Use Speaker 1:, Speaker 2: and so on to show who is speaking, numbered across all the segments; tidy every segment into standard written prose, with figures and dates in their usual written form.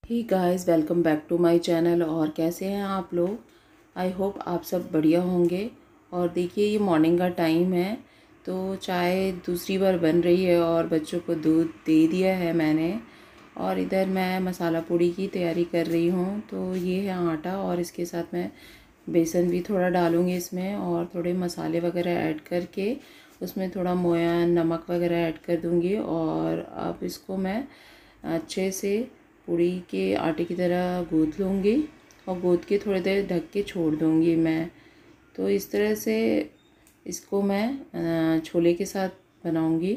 Speaker 1: Hey guys, welcome back to my channel. और कैसे हैं आप लोग? आई होप आप सब बढ़िया होंगे। और देखिए, ये मॉर्निंग का टाइम है तो चाय दूसरी बार बन रही है और बच्चों को दूध दे दिया है मैंने। और इधर मैं मसाला पूड़ी की तैयारी कर रही हूँ। तो ये है आटा और इसके साथ मैं बेसन भी थोड़ा डालूँगी इसमें और थोड़े मसाले वगैरह ऐड करके उसमें थोड़ा मोया नमक वगैरह ऐड कर दूँगी। और अब इसको मैं अच्छे से पूड़ी के आटे की तरह गूँथ लूँगी और गूँथ के थोड़ी देर ढक के छोड़ दूँगी मैं। तो इस तरह से इसको मैं छोले के साथ बनाऊँगी।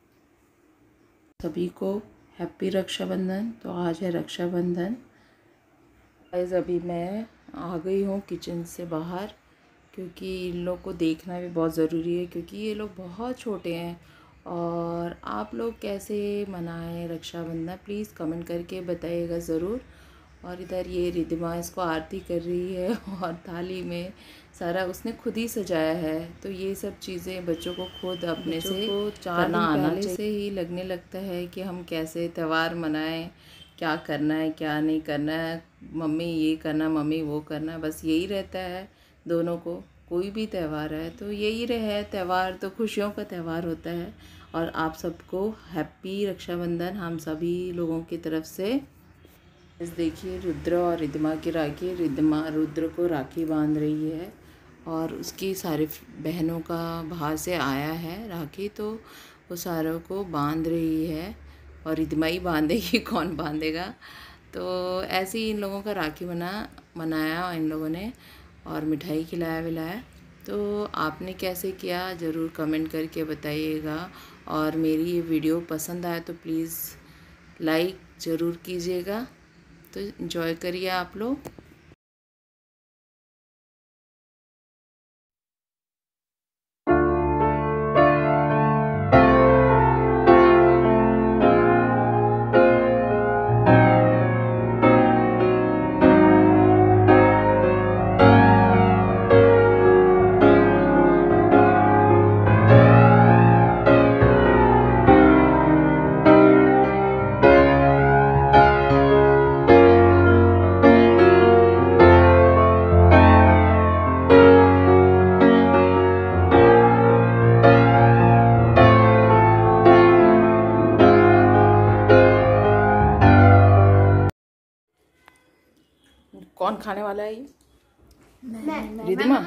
Speaker 1: सभी को हैप्पी रक्षाबंधन। तो आज है रक्षाबंधन। गाइस, अभी मैं आ गई हूँ किचन से बाहर क्योंकि इन लोग को देखना भी बहुत ज़रूरी है क्योंकि ये लोग बहुत छोटे हैं। और आप लोग कैसे मनाएं रक्षाबंधन, प्लीज़ कमेंट करके बताइएगा ज़रूर। और इधर ये रिद्धिमा इसको आरती कर रही है और थाली में सारा उसने खुद ही सजाया है। तो ये सब चीज़ें बच्चों को खुद अपने से करना आना चाहिए। से ही लगने लगता है कि हम कैसे त्यौहार मनाएं, क्या करना है क्या नहीं करना है, मम्मी ये करना मम्मी वो करना, बस यही रहता है दोनों को। कोई भी त्यौहार है तो यही रहे, त्यौहार तो खुशियों का त्यौहार होता है। और आप सबको हैप्पी रक्षाबंधन हम सभी लोगों की तरफ से। इस देखिए, रुद्र और रिद्धिमा की राखी। रिद्धिमा रुद्र को राखी बांध रही है और उसकी सारी बहनों का बाहर से आया है राखी, तो वो सारों को बांध रही है। और रिद्धिमा ही बांधेगी, कौन बांधेगा। तो ऐसे ही इन लोगों का राखी मनाया इन लोगों ने और मिठाई खिलाया विलाया। तो आपने कैसे किया ज़रूर कमेंट करके बताइएगा। और मेरी ये वीडियो पसंद आए तो प्लीज़ लाइक ज़रूर कीजिएगा। तो एंजॉय करिए आप लोग। कौन खाने वाला है ये? रिद्धिमा,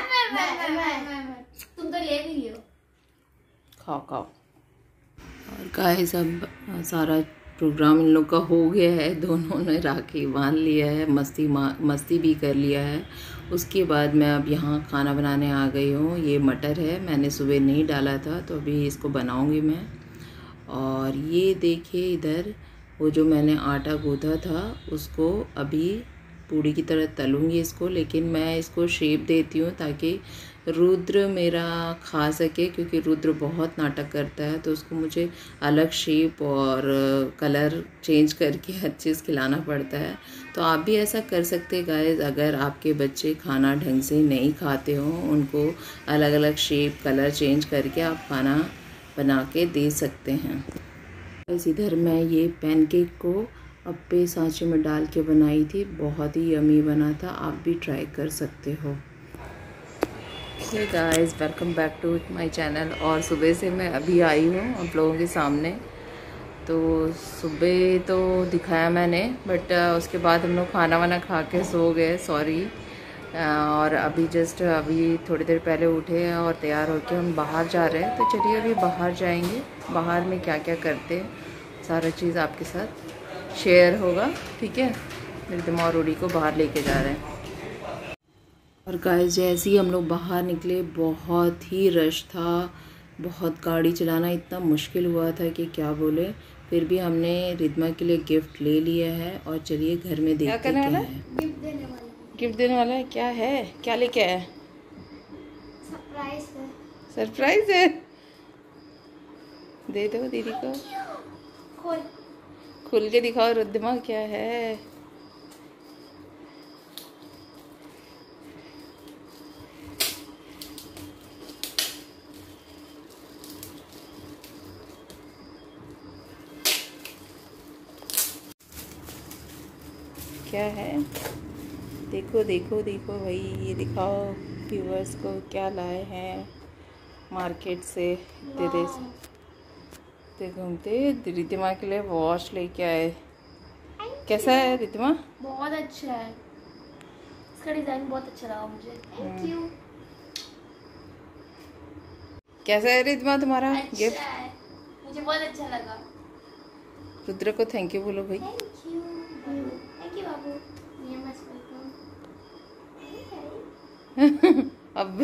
Speaker 2: तुम तो ले भी लियो।
Speaker 1: खाओ खाओ। और गाइस, अब सारा प्रोग्राम इन लोग का हो गया है। दोनों ने राखी बांध लिया है, मस्ती भी कर लिया है। उसके बाद मैं अब यहाँ खाना बनाने आ गई हूँ। ये मटर है, मैंने सुबह नहीं डाला था तो अभी इसको बनाऊँगी मैं। और ये देखिए, इधर वो जो मैंने आटा गूँथा था उसको अभी पूड़ी की तरह तलूँगी इसको। लेकिन मैं इसको शेप देती हूँ ताकि रुद्र मेरा खा सके, क्योंकि रुद्र बहुत नाटक करता है तो उसको मुझे अलग शेप और कलर चेंज करके अच्छे से खिलाना पड़ता है। तो आप भी ऐसा कर सकते हैं गाइस। अगर आपके बच्चे खाना ढंग से नहीं खाते हो, उनको अलग अलग शेप कलर चेंज करके आप खाना बना के दे सकते हैं। बस इधर मैं ये पैनकेक को अप्पे सांचे में डाल के बनाई थी, बहुत ही यमी बना था। आप भी ट्राई कर सकते हो। Hey guys, welcome back to my channel. और सुबह से मैं अभी आई हूँ आप लोगों के सामने। तो सुबह तो दिखाया मैंने, बट उसके बाद हम लोग खाना वाना खा के सो गए, सॉरी। और अभी जस्ट अभी थोड़ी देर पहले उठे हैं और तैयार होके हम बाहर जा रहे हैं। तो चलिए अभी बाहर जाएंगे। बाहर में क्या क्या करते हैं सारा चीज़ आपके साथ शेयर होगा, ठीक है। मेरे दिमाग रोड़ी को बाहर लेके जा रहे हैं। और गाइस, जैसे ही हम लोग बाहर निकले बहुत ही रश था, बहुत गाड़ी चलाना इतना मुश्किल हुआ था कि क्या बोले। फिर भी हमने रिद्धिमा के लिए गिफ्ट ले लिया है और चलिए घर में देखते हैं क्या है। गिफ्ट देने वाला है। क्या है, क्या लेके आया?
Speaker 2: सरप्राइज है।
Speaker 1: सरप्राइज है, दे दो दीदी को। खुल के दिखाओ रिद्धिमा, क्या है। क्या है, देखो देखो देखो भाई, ये दिखाओ व्यूअर्स को क्या लाए हैं मार्केट से। तेरे से घूमते रितिमा के लिए वॉश लेके आए। कैसा है रितिमा?
Speaker 2: बहुत अच्छा है, इसका डिजाइन बहुत अच्छा लगा मुझे। Thank you.
Speaker 1: कैसा है रितिमा तुम्हारा गिफ्ट?
Speaker 2: है, मुझे बहुत अच्छा लगा।
Speaker 1: रुद्र को थैंक यू बोलो भाई।
Speaker 2: थैंक यू बाबू। ये मस्त
Speaker 1: अब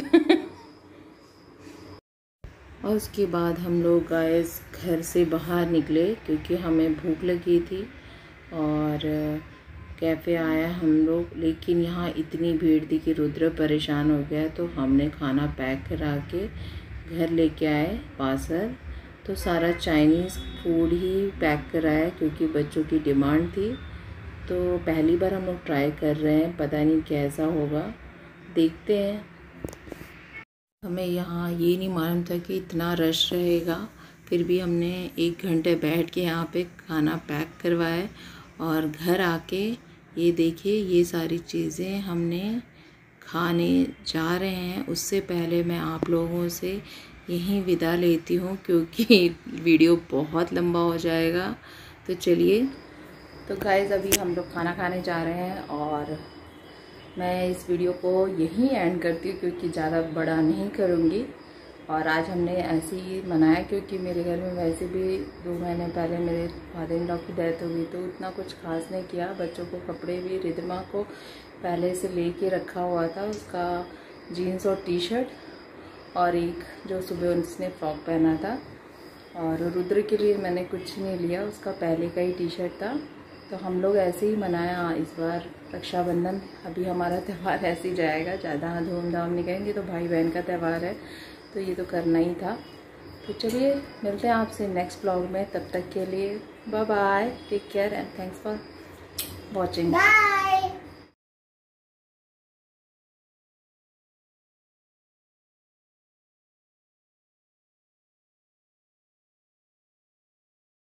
Speaker 1: और उसके बाद हम लोग गाइस घर से बाहर निकले क्योंकि हमें भूख लगी थी और कैफ़े आया हम लोग, लेकिन यहाँ इतनी भीड़ थी कि रुद्र परेशान हो गया, तो हमने खाना पैक करा के घर लेके आए पार्सल। तो सारा चाइनीज़ फूड ही पैक कराया क्योंकि बच्चों की डिमांड थी। तो पहली बार हम लोग ट्राई कर रहे हैं, पता नहीं कैसा होगा, देखते हैं। हमें यहाँ ये नहीं मालूम था कि इतना रश रहेगा, फिर भी हमने 1 घंटे बैठ के यहाँ पे खाना पैक करवाया और घर आके ये देखिए ये सारी चीज़ें हमने खाने जा रहे हैं। उससे पहले मैं आप लोगों से यहीं विदा लेती हूँ क्योंकि वीडियो बहुत लंबा हो जाएगा। तो चलिए, तो गाइस अभी हम लोग खाना खाने जा रहे हैं और मैं इस वीडियो को यहीं एंड करती हूँ क्योंकि ज़्यादा बड़ा नहीं करूँगी। और आज हमने ऐसे ही मनाया क्योंकि मेरे घर में वैसे भी 2 महीने पहले मेरे फादर इन लॉ की डेथ हो गई, तो उतना कुछ खास नहीं किया। बच्चों को कपड़े भी रिद्धिमा को पहले से लेके रखा हुआ था, उसका जीन्स और टी शर्ट और एक जो सुबह उसने फ्रॉक पहना था। और रुद्र के लिए मैंने कुछ नहीं लिया, उसका पहले का ही टी शर्ट था। तो हम लोग ऐसे ही मनाया इस बार रक्षाबंधन। अभी हमारा त्यौहार ऐसे ही जाएगा, ज़्यादा धूमधाम नहीं करेंगे, तो भाई बहन का त्यौहार है तो ये तो करना ही था। तो चलिए मिलते हैं आपसे नेक्स्ट ब्लॉग में, तब तक के लिए bye bye, take care and thanks for watching.